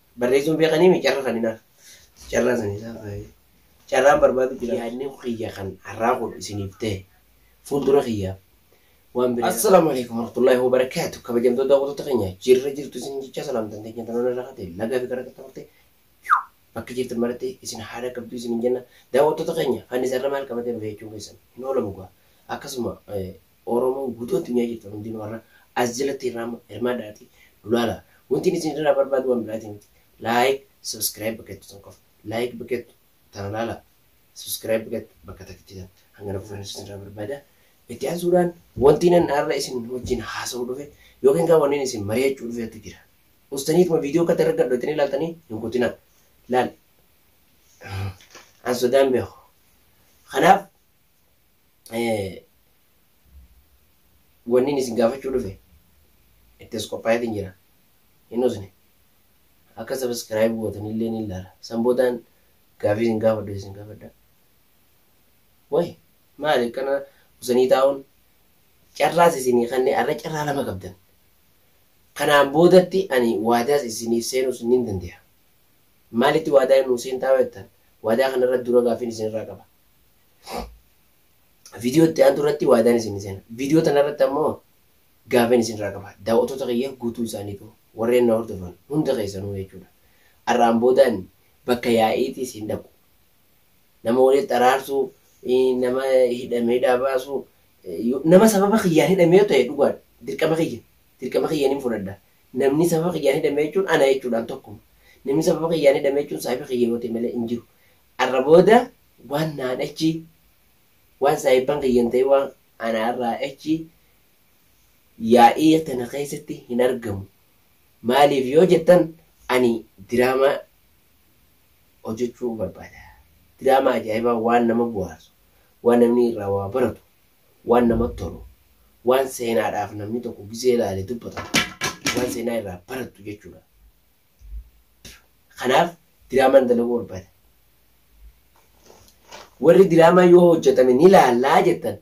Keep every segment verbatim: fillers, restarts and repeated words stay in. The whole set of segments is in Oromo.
barreessuun beekanii mi carra kan hinaaf carraa sanii isaa carraan barbaadu jira yaadni xiyya kan har'aa kun isiniif ta'e fuuldura xiyyaa waan biraa. Assalaamu alaikum warahmatullahi wabarakatuh. Kabajamtoota daawwattoota keenya jirra jirtu isin jecha salaamtan teenya tanoon irraa ta'e lagaa fi gara qaxxaamurtee bakka jirtan maratti isin haala qabdu isin jenna daawwattoota keenya fannis irra maal qabatee dhufe jechuun keessan hin oolamu gaa akkasuma Oromoo guutuu addunyaa jirtan hundi warra as jalatti hirmaadhaati lulaala wanti isin irraa barbaadu waan biraatiin like subscribe bakkeettu san qofa like bakkeettu tana laala subscribe bakkeettu bakka takkitti hanga nafu fannis isin irraa barbaada itti aansuudhaan wanti nan har'a isin wajjin haasa'uu dhufe yookiin gaa wanneen isin mari'achuu dhufeetu jira ustaniituma viidiyoo akka darga godhatanii ilaaltanii hin kutinaa laal an sodaan beeku kanaaf wanni isin gaafachuu dhufe ittis qophaa'eetiin jira hin usne akka subscribe gootanii illee ni ilaala san boodaan gaafii isin gaafadhu isin gaafadha way maali kana usanii taa'uun carraas isinii kanneen arra carraa lama qabdan kanaan boodatti ani waadaas isiniif seenuus nin dande'a maalitti waadaa nu seen taa'ettan waadaa kanarra dura gaafiin isin irraa qaba viidiyoo itti aantu irratti waadaan isin seena viidiyoo tanarratti ammoo gaafiin isin irraa qaba daawwattoota kiyya guutuu isaaniitu warreen na hordofan hunda keessanuu jechuudha arraan boodaan bakka yaa'iitii isin dhaqu nama walitti araarsuu nama hidhamee dhaabaasuu nama sababa kiyyaan hidhamee ta'e dhugaadha dirqama kiyya dirqama kiyyaniin fudhadha namni sababa kiyyaan hidhamee jechuun ana jechuudhaan tokkuma namni sababa kiyyaan hidhamee jechuun saahiba kiyya yoo ta'e malee hin jiru arra booda waan naan achi waan saahiban kiyyan ta'e waan anaarraa achi yaa'ii tana keessatti hin argamu maaliif yoo jettan ani diraamaa hojjechuu barbaada diraamaa ajaa'ibaa waan nama bu'aasu waan namni irraa waa baratu waan namatti tolu waan seenaadhaaf namni tokko gisee ilaalee dubbatu waan seenaa irraa baratu jechuudha kanaaf diraamaan dalaguu barbaada warri diraamaa yoo hojjetame ni laallaa jettan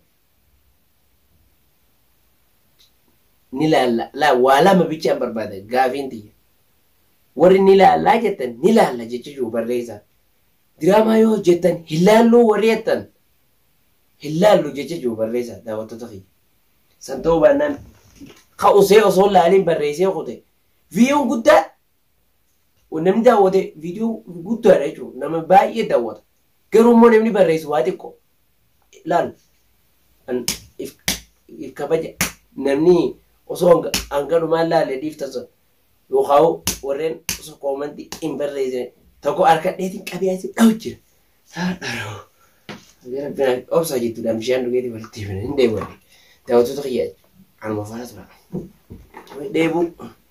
ni laalla la waa lama bichaan barbaada gaafiin tiyya warri ni laallaa jettan ni laalla jechuudha barreessaa diraamaa yoo hojjettan hin laalluu warri jettan hin laallu jechuudha barreessaa daawwattoota kiyya san ta'uu baannaan ka'usee osoo laaliin barreessee kute viidiyoon guddaa namni daawwate viidiyoo guddaadha jechuudha nama baay'ee daawwata garuu immoo namni barreessu waa xiqqoo laal if kabaja namni osoo hanganumaan laalee dhiiftasan yookaan warreen osoo koomantii hin barreessine tokko harka dheetiin qabeessi dhawu jira saadharoo obsa jettuudhaan bishaan dhugeetii walitti himne hin deebi'an daawwattoota kiyya anuma faana tura deebi'u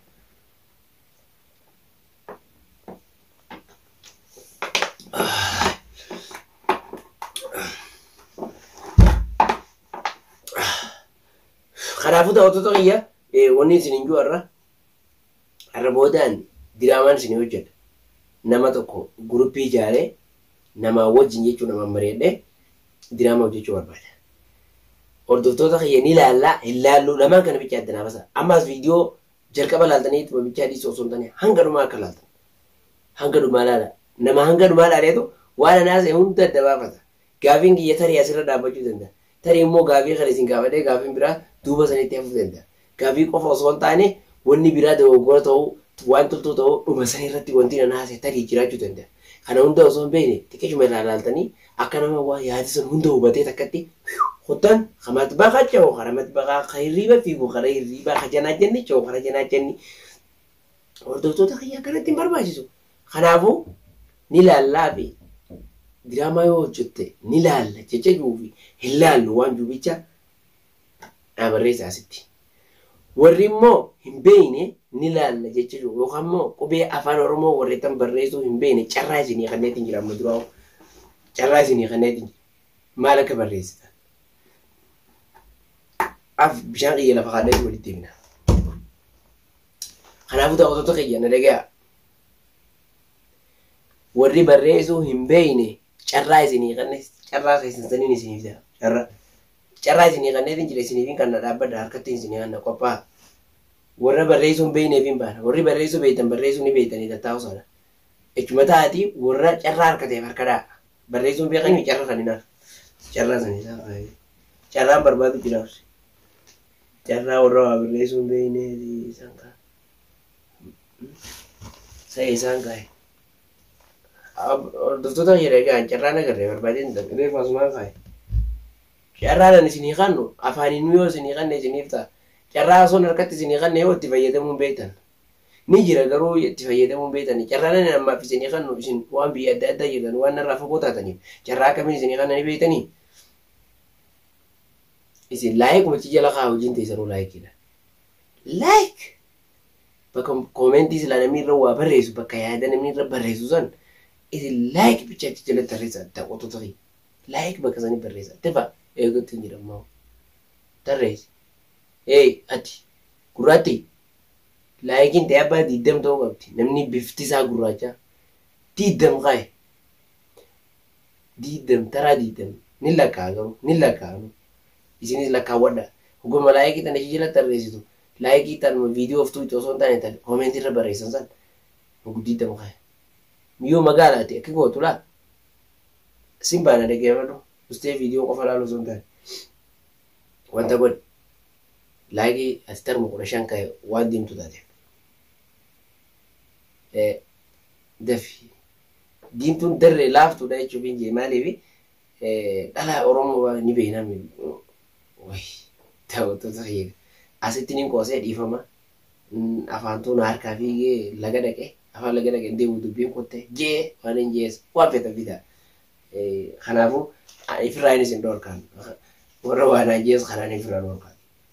kanaafuu daawwattoota kiyya wanni isin hin jiru har'a har'a boodaan diraamaan isin hojjedha nama tokko guruppii ijaaree nama wajjin jechuu nama mari'adhee diraamaa hojjechuu barbaada hordoftoota kiyya ni laallaa hin laalluu lamaan kana bichaa addanaa basa ammaas viidiyoo jalqaba laaltanii ittuma bichaa dhiisoo osoo hin taane hanga dhumaa akka laaltan hanga dhumaa laala nama hanga dhumaa laaleetu waan anaasee hunda adda baafata gaafiin kiyya tarii asirra dhaabbachuu danda'a tarii immoo gaafii kana isin gaafadhee gaafiin biraa duuba sanitti hafuu danda'a gaafii qofa osoo hin taane wanni biraa dogoggora ta'uu waan toltuu ta'uu dhuma san irratti wanti anaasee tarii jiraachuu danda'a kana hunda osoo hin beekne xiqqeeshuma irraa laaltanii akka nama waa yaadi sun hunda hubatee takkatti hutan kamat baka cewa karamat baka khairiba fiigu kara hirriba kajana jenni cewa kara jana jenni hordoftoota kiyya kanatti hin barbaachisu kanaafuu ni laallaa fi diraamaa yoo hojjette ni laalla jecha juufi hin laallu waan juubicha barreessa asitti warri immoo hin beekne ni laalla jecha juufi yookaan immoo qubee afaan oromoo warreettan barreessuu hin beekne carraa isinii kanneetiin jira amma duraa carraa isinii kanneetiin maal akka barreessita af bishaan kiyya lafa kaadhee walitti himna kanaafuu daawwattoota kiyya na dhaga'a warri barreessuu hin beekne carraa isinii kanne carraa keessaniin isiniif ta'a carraa carraa isinii kanneetiin jira isiniif kan na dhaabbadha harkatti isinii kan na qophaa'a warra barreessuun beekneef hin baana. Warri barreessuu beektan barreessuu ni beektanii tattaa'u sana. Echuma taati warra carraa harkateef harkadhaa. Barreessuun beekanii carraa kan hin hafu. Carraa sana isaa faayee. Carraan barbaadu jiraaf. Carraa warra waa barreessuun beekneef isaan kaa. Sa'ee isaan kaa'e. Hordoftoota jedhee gaan carraan agarree barbaadeen reefu asumaan kaa'e. Carraan isinii kannu afaaniin yoo isinii kanne isiniif ta'a. Carraa osoo harkatti isinii kanne yoo itti fayyadamuun beektan. Ni jira garuu itti fayyadamuun beektan. Carraan ammaaf isinii kannu isin waan biyya adda addaa jirtan waan narraa fagoo taataniif carraa akkamiin isinii kanna ni beektanii. Isin laayik machi jala kaa hojiin teessanuu laayikiidha. Laayik! Bakka koomentii sila namni irra waa barreessu bakka yaada namni irra barreessu san isin laayik bicha achi jalatti barreessa ta'utu ta'e. Laayik bakka sanii barreessa. Tefa eeguutti hin jedhamu. Tarreessi. Ee ati gurraatti laayikiin ta'e abbaa diidam ta'uu qabdi. Namni bifti isaa gurraacha. Diidam qaa'e. Diidam taraa diidam. Ni lakkaa garuu ni lakkaa. Isinis lakkaawwadha. Hoguma laayikii tan achi jalatti barreessitu. Laayikii tan viidiyoo of tuuti osoo hin taane tan koomentii irra barreessan san diidam qaa'e. Miyyoo magaalaati akka gootu laa. Simbaana dhaggeeffadhu. Ustee viidiyoo qofa laalu osoo hin taane. Wanta godhe. Laayikii ati tarmu kudha shan ka'e waan diimtu taateef. Dafi. Diimtuun darree laaftuudha jechuuf hin jee maaliif dhala Oromoo ni beeknami. Ta'uutu fayyada. Asitti ni qoosee dhiifama. Afaantuun harkaa fiigee laga dhaqee afaan laga dhaqee deemu dubbiin qottee jee waan hin jees waan feetan bitaa. Kanaafuu ifirraan isin dhorkaan. Warra waan ajjees kanaan ifirraan dhorkaan.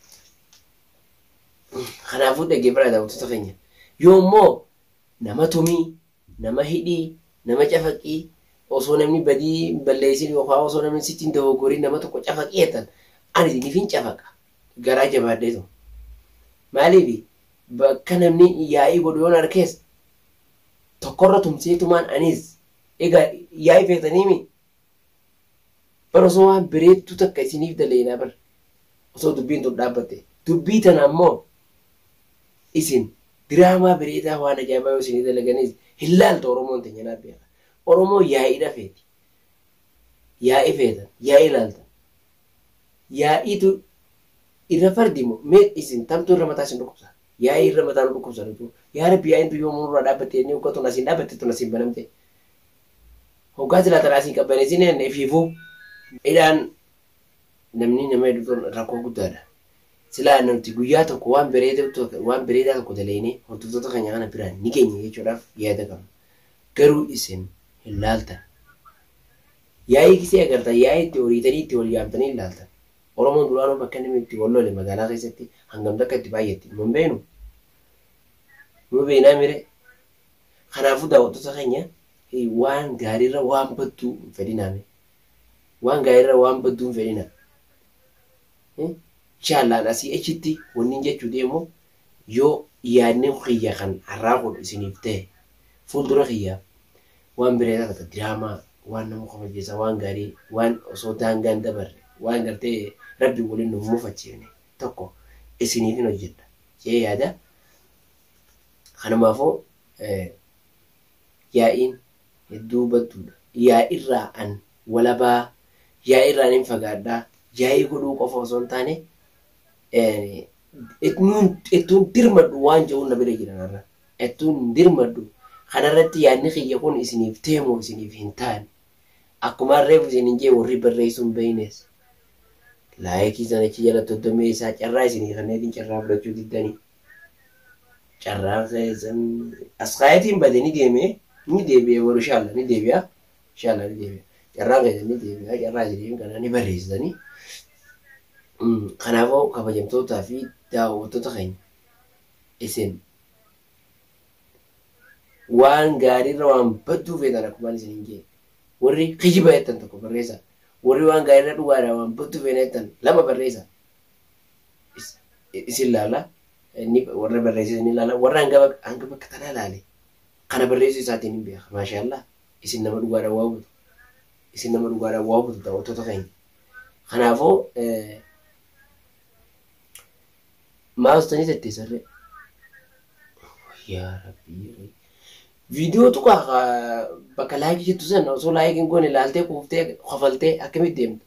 Kanaafuu dhaggeeffadhaa daawwattoota keenya. Yoommoo nama tumii, nama hidhii, nama cafaqii osoo namni badii balleessin yookaan osoo namni sittiin dogoggorii nama tokko cafaqii jettan ani isiniif hin cafaqa garaa jabaadheetu. Maaliif bakka namni yaa'ii godhu yoon harkees tokkorra tumseetumaan anis egaa yaa'ii feetaniimi bara osoo waan bireettu takka isiniif daleenaa bara osoo dubbiin tun dhaabbatte dubbii tana ammoo isin diraamaa bireetaa waan ajaa'ibaa yoo isinii dalaganis hin laaltu Oromoon teenya naaf beeka. Oromoo yaa'iidha feeti. Yaa'ii feetan, yaa'ii laaltan. Yaa'iitu irra fardimu mee isin tamtu irra mataa isin dhukkubsa. Yaa'ii irra mataa nu dhukkubsa jechuudha. Yaa rabbi yaa'iintu yoomuu irraa dhaabbattee inni uggatuun asiin dhaabbatte tun asiin banamte. Hoggaa silaa taraa asiin qabbaneesin enne fiifuu. Idhaan namni nama hedduun rakkoo guddaadha. Silaa namti guyyaa tokko waan bareedaa tokko daleene hordoftoota keenya kana biraan ni keenya jechuudhaaf yaada qabna. Garuu isin hin laaltan. Yaa'ii kisee agartan yaa'ii itti horiitanii itti wal yaamtanii hin laaltan. Oromoon duraanuu bakka namni itti wal lole magaalaa keessatti hangam takka itti baay'atti. Mun beenu. Mun beenaa mire. Kanaafuu daawwattoota keenya waan gaariirra waan badduu hin fedhinaame. Waan gaariirra waan badduu hin fedhina. Shaallaan asii achitti wanni jechuu deemu yoo yaadni xiyya kan har'aa godhu isiniif ta'e fuuldura xiyyaa waan bireetaa takka diraamaa waan nama qofachiisa waan gaarii waan osoo daangaan dabarre waan gartee rabbi waliin nu mufachiifne tokko isiniif hin hojjedha jee yaada. Kanumaafuu yaa'iin hedduu badduudha. Yaa'irraa an walabaa yaa'irraan hin fagaadhaa yaa'ii godhuu qofa osoo hin taane ettuun dirmadhu waan jedhuun na bira jiran irra ettuun dirmadhu kanarratti yaadni xiyya kun isiniif teemu isiniif hin taane akkuma reefu isinin jee warri barreessuun beeynes laayikii sana achi jala toddomee isaa carraa isinii kanneetiin carraa fudhachuu diddanii carraa keessan asxaayatiin badee ni deemee ni deebi'ee warri shaalla ni deebi'a shaalla ni deebi'a carraa keessan ni deebi'a carraa isiniif kana ni barreessitanii. Kanaafuu kabajamtootaa fi daawwattoota keenya isin waan gaariirra waan badduu feetan akkuma isin jee warri kijiba jettan tokko barreessa warri waan gaariirra dhugaadhaa waan badduu feetan jettan lama barreessa isin laala warra barreessisan ni laala warra hanga bakka tanaa laale kana barreessuu isaatiin hin beeka maashaallah isin nama dhugaadhaa waa hubatu isin nama dhugaadhaa waa hubatu daawwattoota keenya. Kanaafuu maastanii tettee sarree yaa rabbi viidiyoo tuqaa bakka laayikii jettu sana osoo laayikiin goone ilaaltee kuuftee kofaltee akkamitti deemta?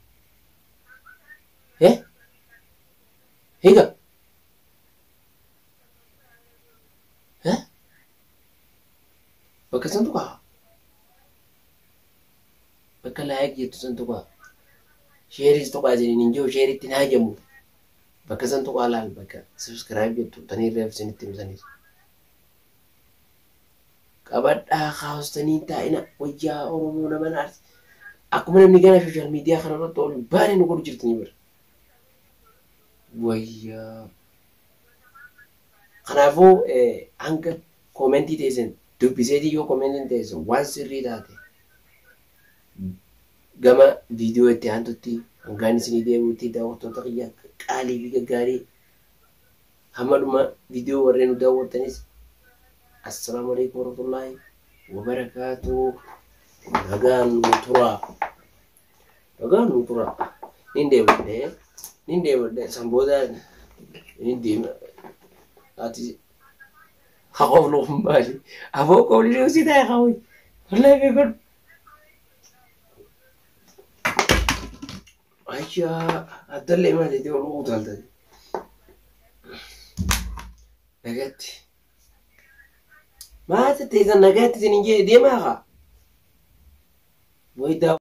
Eh? Hiika? Eh? Bakka san tuqaa? Bakka laayikii jettu san tuqaa? Sheeris tuqaa jedhanii hin jiru sheeritti naa jedhamu. Bakka san tuqaa laal bakka subscribe jettu tanii reef isinitti himsaniif. Qabadhaa kaawwastanii taa'ina wayyaa Oromoo nama naarsi. Akkuma namni gana sooshaal miidiyaa kanarratti oolu baay'ee nu godhu jirtanii bira. Wayyaa. Kanaafuu hanga koomentii teessan dubbiseetii yoo koomentiin teessan waan sirrii taate gama viidiyoo itti aantutti hangaan isinii deemuutti daawwattoota kiyya qaalii fi gaggaarii hamma dhuma viidiyoo warreen nu daawwattanis assalamu alaikum warahmatullahi wabarakatuh. Nagaan nutura. Nagaan nutura. Ninde made. Ninde made. Samboda. Ninde. Ati. Hakof lo mbali. Abo ko li usi tay kawi. Wallahi be ko. Aisha adalle ma de lo utalta. Nagati. ما تتيجا نجات تنجي دي معها ويدا